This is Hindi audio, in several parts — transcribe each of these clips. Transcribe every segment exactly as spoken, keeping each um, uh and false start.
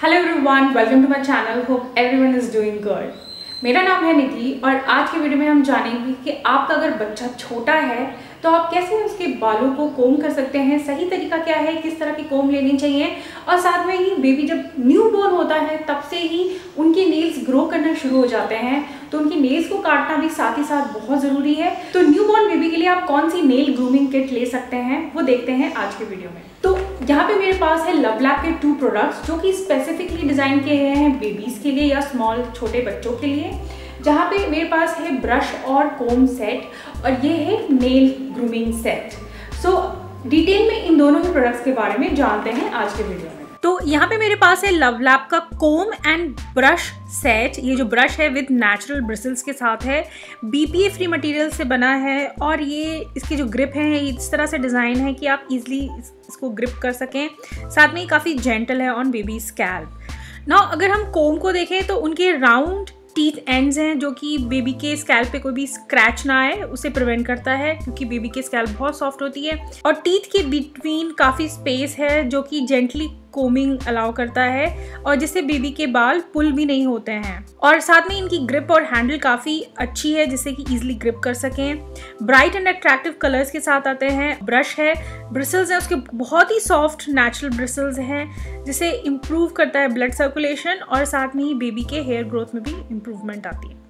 Hello everyone, welcome to my channel. Hope everyone is doing good. मेरा नाम है निधि और आज की वीडियो में हम जानेंगे कि आपका अगर बच्चा छोटा है तो आप कैसे उसके बालों को कोम कर सकते हैं, सही तरीका क्या है, किस तरह की कोम लेनी चाहिए। और साथ में ही बेबी जब न्यू बोर्न होता है तब से ही उनके नेल्स ग्रो करना शुरू हो जाते हैं, तो उनकी नेल्स को काटना भी साथ ही साथ बहुत ज़रूरी है। तो न्यू बोर्न बेबी के लिए आप कौन सी नेल ग्रूमिंग किट ले सकते हैं वो देखते हैं आज के वीडियो में। तो यहाँ पे मेरे पास है लवलैब के टू प्रोडक्ट्स जो कि स्पेसिफिकली डिज़ाइन किए गए हैं बेबीज़ के लिए या स्मॉल छोटे बच्चों के लिए। जहाँ पे मेरे पास है ब्रश और कोम सेट और ये है nail grooming set. So detail में इन दोनों ही प्रोडक्ट्स के बारे में जानते हैं आज के वीडियो में। तो यहाँ पे मेरे पास है लवलैब का कोम एंड ब्रश सेट। ये जो ब्रश है विद नेचुरल ब्रिसल्स के साथ है, बीपीए फ्री मटेरियल से बना है और ये इसकी जो ग्रिप है इस तरह से डिज़ाइन है कि आप इजीली इसको ग्रिप कर सकें। साथ में ये काफ़ी जेंटल है ऑन बेबी स्कैल्प। नाउ अगर हम कोम को देखें तो उनके राउंड टीथ एंड्स हैं जो कि बेबी के स्कैल्प पे कोई भी स्क्रैच ना आए उसे प्रिवेंट करता है, क्योंकि बेबी के स्कैल्प बहुत सॉफ्ट होती है। और टीथ के बिटवीन काफ़ी स्पेस है जो कि जेंटली कोमिंग अलाउ करता है और जिससे बेबी के बाल पुल भी नहीं होते हैं। और साथ में इनकी ग्रिप और हैंडल काफ़ी अच्छी है जिससे कि इजीली ग्रिप कर सकें। ब्राइट एंड अट्रैक्टिव कलर्स के साथ आते हैं। ब्रश है, ब्रिसल्स है उसके बहुत ही सॉफ्ट नेचुरल ब्रिसल्स हैं जिसे इम्प्रूव करता है ब्लड सर्कुलेशन और साथ में ही बेबी के हेयर ग्रोथ में भी इम्प्रूवमेंट आती है।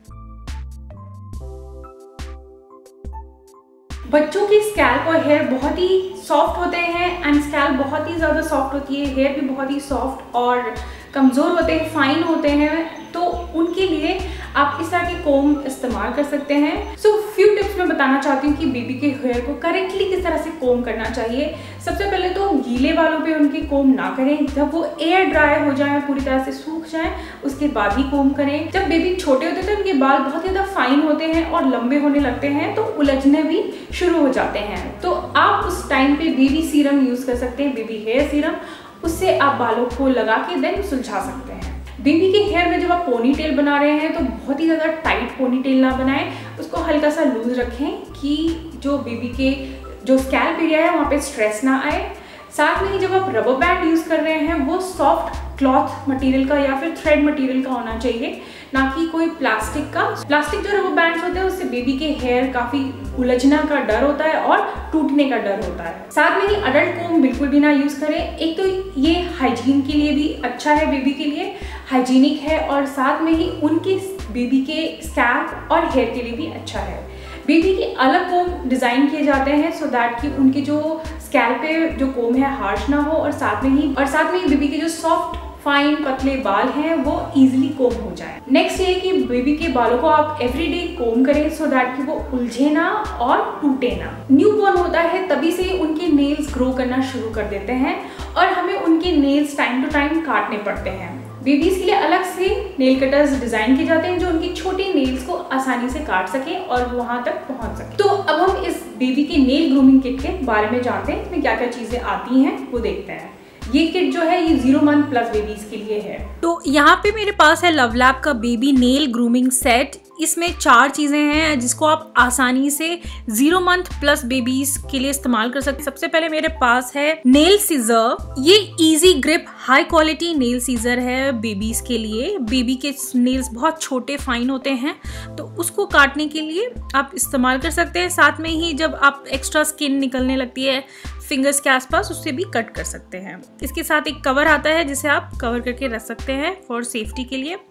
बच्चों की स्कैल्प और हेयर बहुत ही सॉफ्ट होते हैं एंड स्कैल्प बहुत ही ज़्यादा सॉफ्ट होती है, हेयर भी बहुत ही सॉफ्ट और कमज़ोर होते हैं, फाइन होते हैं, तो उनके लिए आप इस तरह के कोम इस्तेमाल कर सकते हैं। सो फ्यू टिप्स मैं बताना चाहती हूँ कि बेबी के हेयर को करेक्टली किस तरह से कोम करना चाहिए। सबसे पहले तो गीले बालों पे उनके कोम ना करें, जब वो एयर ड्राई हो जाए, पूरी तरह से सूख जाए उसके बाद ही कोम करें। जब बेबी छोटे होते हैं तो उनके बाल बहुत ज़्यादा फाइन होते हैं और लंबे होने लगते हैं तो उलझने भी शुरू हो जाते हैं। तो आप उस टाइम पे बेबी सीरम यूज़ कर सकते हैं, बेबी हेयर सीरम, उससे आप बालों को लगा के देन सुलझा सकते हैं। बेबी के हेयर में जब आप पोनी टेल बना रहे हैं तो बहुत ही ज़्यादा टाइट पोनी टेल ना बनाएं, उसको हल्का सा लूज रखें कि जो बेबी के जो स्कैल्प एरिया है वहाँ पे स्ट्रेस ना आए। साथ में ही जब आप रबर बैंड यूज़ कर रहे हैं वो सॉफ्ट क्लॉथ मटेरियल का या फिर थ्रेड मटेरियल का होना चाहिए, ना कि कोई प्लास्टिक का। प्लास्टिक जो रबर बैंड्स होते हैं उससे बेबी के हेयर काफ़ी उलझना का डर होता है और टूटने का डर होता है। साथ में ही अडल्ट कोम बिल्कुल भी ना यूज़ करें। एक तो ये हाइजीन के लिए भी अच्छा है, बेबी के लिए हाइजीनिक है और साथ में ही उनके बेबी के स्कैल्प और हेयर के लिए भी अच्छा है। बेबी के अलग कोम डिज़ाइन किए जाते हैं सो दैट कि उनके जो स्कैल्प पे जो कोम है हार्श ना हो और साथ में ही और साथ में ही बेबी के जो सॉफ्ट फाइन पतले बाल हैं वो इजीली कोम हो जाए। नेक्स्ट ये कि बेबी के बालों को आप एवरीडे कोम करें सो दैट कि वो उलझे ना और टूटे ना। न्यू बॉर्न होता है तभी से उनके नेल्स ग्रो करना शुरू कर देते हैं और हमें उनके नेल्स टाइम टू टाइम काटने पड़ते हैं। बेबीज के लिए अलग से नेल कटर्स डिजाइन किए जाते हैं जो उनकी छोटी नेल्स को आसानी से काट सकें और वहां तक पहुंच सकें। तो अब हम इस बेबी के नेल ग्रूमिंग किट के बारे में जानते हैं, इसमें क्या क्या चीजें आती हैं वो देखते हैं। ये किट जो है ये जीरो मंथ प्लस बेबीज के लिए है। तो यहाँ पे मेरे पास है लवलैब का बेबी नेल ग्रूमिंग सेट। इसमें चार चीज़ें हैं जिसको आप आसानी से जीरो मंथ प्लस बेबीज के लिए इस्तेमाल कर सकते हैं। सबसे पहले मेरे पास है नेल सीजर। ये easy grip high quality nail scissor है बेबीज के लिए। बेबी के नेल्स बहुत छोटे फाइन होते हैं तो उसको काटने के लिए आप इस्तेमाल कर सकते हैं। साथ में ही जब आप एक्स्ट्रा स्किन निकलने लगती है फिंगर्स के आसपास उससे भी कट कर सकते हैं। इसके साथ एक कवर आता है जिसे आप कवर करके रख सकते हैं फॉर सेफ्टी के लिए।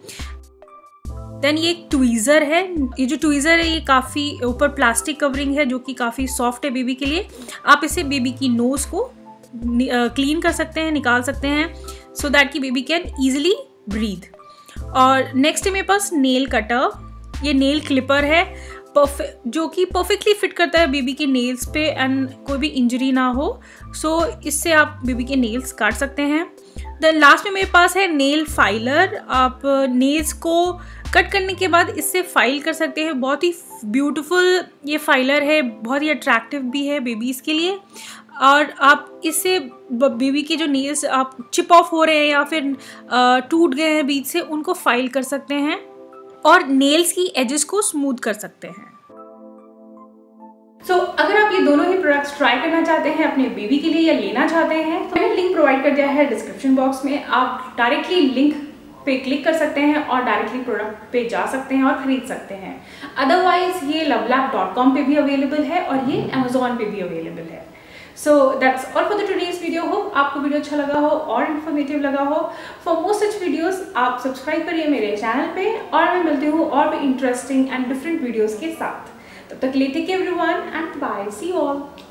देन ये एक ट्वीज़र है। ये जो ट्वीज़र है ये काफ़ी ऊपर प्लास्टिक कवरिंग है जो कि काफ़ी सॉफ्ट है बेबी के लिए। आप इसे बेबी की नोज़ को क्लीन कर सकते हैं, निकाल सकते हैं सो दैट कि बेबी कैन ईजिली ब्रीथ। और नेक्स्ट है मेरे पास नेल कटर। ये नेल क्लिपर है जो कि परफेक्टली फिट करता है बेबी के नेल्स पे एंड कोई भी इंजरी ना हो। सो so, इससे आप बेबी के नेल्स काट सकते हैं। देन लास्ट में मेरे पास है नेल फाइलर। आप नेल्स को कट करने के बाद इससे फाइल कर सकते हैं। बहुत ही ब्यूटीफुल ये फाइलर है, बहुत ही अट्रैक्टिव भी है बेबीज़ के लिए। और आप इससे बेबी के जो नेल्स आप चिप ऑफ हो रहे हैं या फिर टूट गए हैं बीच से उनको फाइल कर सकते हैं और नेल्स की एजेस को स्मूथ कर सकते हैं। सो so, अगर आप ये दोनों ही प्रोडक्ट्स ट्राई करना चाहते हैं अपने बेबी के लिए या लेना चाहते हैं तो मैंने लिंक प्रोवाइड कर दिया है डिस्क्रिप्शन बॉक्स में। आप डायरेक्टली लिंक पे क्लिक कर सकते हैं और डायरेक्टली प्रोडक्ट पे जा सकते हैं और खरीद सकते हैं। अदरवाइज ये लवलैब डॉट कॉम पे भी अवेलेबल है और ये अमेजोन पे भी अवेलेबल है। So that's all for the today's video. Hope आपको वीडियो अच्छा लगा हो और इन्फॉर्मेटिव लगा हो। फॉर मोर सच वीडियोस आप सब्सक्राइब करिए मेरे चैनल पे और मैं मिलती हूँ और भी इंटरेस्टिंग एंड डिफरेंट वीडियोस के साथ। तब तक के लिए take care everyone and bye, see you all.